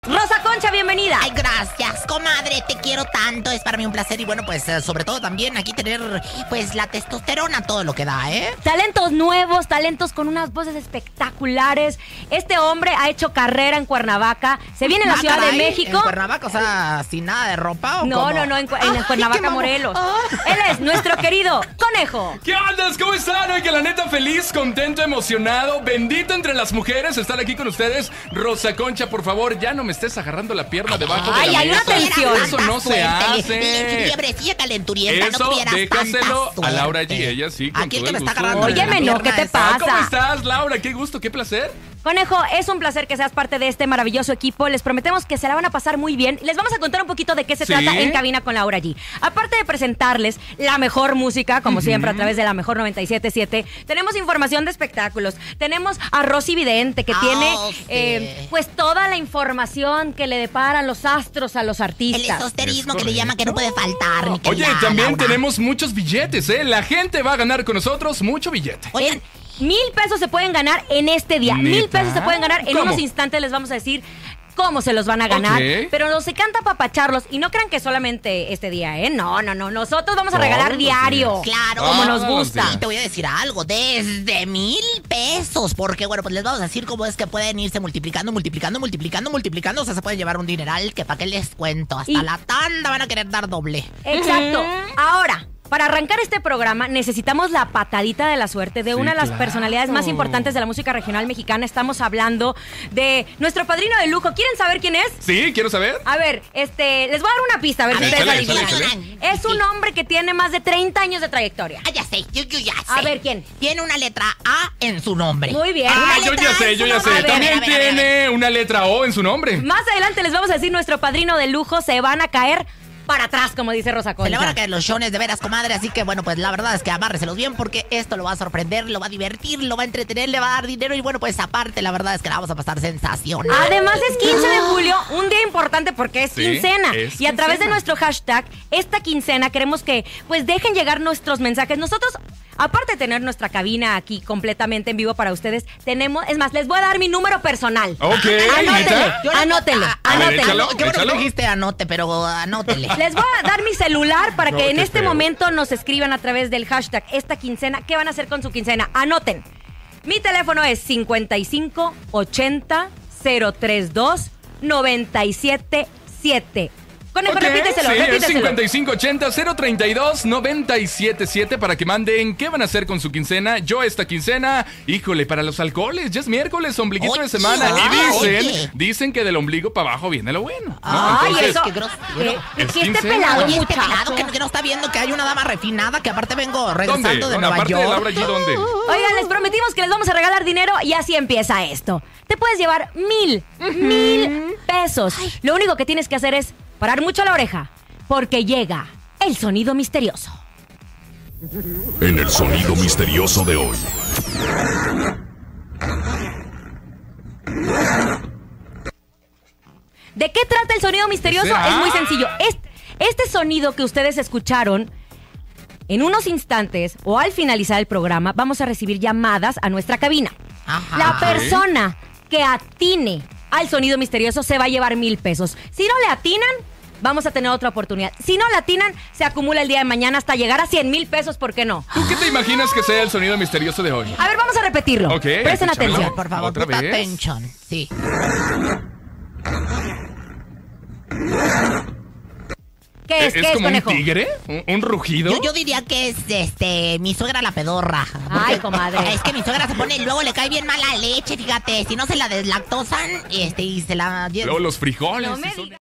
Rosa Concha, bienvenida. Ay, gracias, comadre, te quiero tanto, es para mí un placer. Y bueno, pues sobre todo también aquí tener pues la testosterona, todo lo que da, ¿eh? Talentos nuevos, talentos con unas voces espectaculares. Este hombre ha hecho carrera en Cuernavaca, se viene a la Ciudad de México. ¿En Cuernavaca, o sea, sin nada de ropa o No, cómo? en Cuernavaca, Morelos. Él es nuestro querido Conejo. ¿Qué andas? ¿Cómo están? Oye, que la neta feliz, contento, emocionado, bendito entre las mujeres estar aquí con ustedes. Rosa Concha, por favor, ya no me estés agarrando la pierna debajo de la hay una mesa. tensión. Eso no se hace. Fiebrecilla calenturienta, Eso, no tuvieras déjaselo tanta a Laura suerte. G, ella sí, con Aquí el todo que me el está gusto. agarrando. Óyeme, no, ¿qué te pasa? ¿Cómo estás, Laura? Qué gusto, qué placer. Conejo, es un placer que seas parte de este maravilloso equipo. Les prometemos que se la van a pasar muy bien. Les vamos a contar un poquito de qué se ¿Sí? trata en Cabina con Laura G. Aparte de presentarles la mejor música, como siempre, a través de la mejor 97.7, tenemos información de espectáculos. Tenemos a Rosy Vidente, que tiene sí. pues toda la información que le deparan los astros a los El artistas. esoterismo Es que le llama que no puede faltar, mi Oye, querida también Laura. tenemos muchos billetes, ¿eh? La gente va a ganar con nosotros mucho billete. Oigan, 1,000 pesos se pueden ganar en este día. 1,000 ¿Neta? pesos se pueden ganar. En ¿Cómo? unos instantes les vamos a decir cómo se los van a ganar. Ok. Pero nos encanta apapacharlos. Y no crean que solamente este día, ¿eh? No. Nosotros vamos a regalar Todos los diario. días. claro. Como nos Todos los gusta. días. Y te voy a decir algo, desde 1,000 pesos, porque bueno, pues les vamos a decir cómo es que pueden irse multiplicando, o sea, se pueden llevar un dineral que para qué les cuento, hasta Y- la tanda van a querer dar doble. Exacto. Ahora, para arrancar este programa necesitamos la patadita de la suerte de Sí, una de las claro. personalidades más importantes de la música regional mexicana. Estamos hablando de nuestro padrino de lujo. ¿Quieren saber quién es? ¿Sí? ¿Quiero saber? A ver, les voy a dar una pista, a ver A si ver, ustedes échale, adivinan. échale. Es un hombre que tiene más de 30 años de trayectoria. Ah, ya sé, yo ya sé. A ver, ¿quién? Tiene una letra A en su nombre. Muy bien. Ah, Una yo letra ya sé, en yo su ya nombre. sé. A ver, También a ver, a ver. tiene una letra O en su nombre. Más adelante les vamos a decir nuestro padrino de lujo. Se van a caer para atrás, como dice Rosa Concha. Se le van a caer los shones de veras, comadre, así que bueno, pues la verdad es que amárreselos bien porque esto lo va a sorprender, lo va a divertir, lo va a entretener, le va a dar dinero y bueno, pues aparte la verdad es que la vamos a pasar sensacional. Además es 15 de julio, un día importante porque es Sí, quincena. es Y a través de quincena. nuestro hashtag, esta quincena, queremos que pues dejen llegar nuestros mensajes. Nosotros, aparte de tener nuestra cabina aquí completamente en vivo para ustedes, tenemos, es más, les voy a dar mi número personal. Ok, Anótele, ¿neta? anótele, A ver, anótele. échalo. Qué bueno que échalo. dijiste anote, pero anótele. Les voy a dar mi celular para No, que en qué este feo. momento nos escriban a través del hashtag esta quincena. ¿Qué van a hacer con su quincena? Anoten. Mi teléfono es 55 80 032 977. Conejo, Ok, repíteselo, sí, es repíteselo. 5580-032-977 para que manden qué van a hacer con su quincena. Yo esta quincena, híjole, para los alcoholes, ya es miércoles, ombliguito Oye, de semana. ah, Y oye. dicen que del ombligo para abajo viene lo bueno, ¿no? Ay, Entonces, eso. qué grosero. Es que este quincena. pelado, Oye, este muchacho. pelado que no está viendo que hay una dama refinada que aparte vengo ¿dónde? regresando de Nueva Aparte de York. Laura G, ¿dónde? Oigan, les prometimos que les vamos a regalar dinero y así empieza esto. Te puedes llevar 1,000 pesos. Lo único que tienes que hacer es parar mucho la oreja, porque llega el sonido misterioso. En el sonido misterioso de hoy. ¿De qué trata el sonido misterioso? ¿Será? Es muy sencillo. Este sonido que ustedes escucharon, en unos instantes o al finalizar el programa, vamos a recibir llamadas a nuestra cabina. Ajá. La persona que atine al sonido misterioso se va a llevar 1,000 pesos. Si no le atinan, vamos a tener otra oportunidad. Si no le atinan, se acumula el día de mañana hasta llegar a 100,000 pesos, ¿por qué no? ¿Tú qué te imaginas que sea el sonido misterioso de hoy? A ver, vamos a repetirlo. Ok, Presten escúchamelo. atención. Por favor, ¿Otra put vez? attention. Sí. ¿Qué es? ¿Qué es, como un conejo? tigre? ¿Un rugido? Yo diría que es mi suegra la pedorra. Ay, comadre. Es que mi suegra se pone y luego le cae bien mal la leche, fíjate. Si no se la deslactosan, y se la... Luego los frijoles. No me sí son- digas.